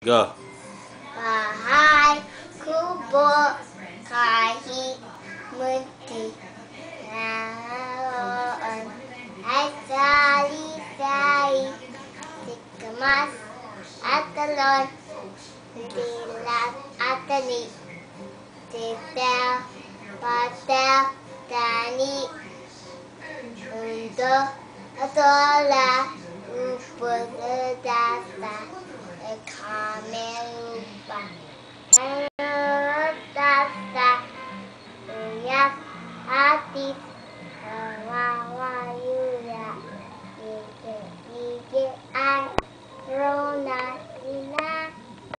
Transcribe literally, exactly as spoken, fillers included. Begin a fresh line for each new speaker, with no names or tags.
Go.
Bahay kubo kahit munti naroon ay salisay, sikamas at talon, dilat at tani, sipel, patel, tani, undo at wala, upod at dasa, ay kamerupa.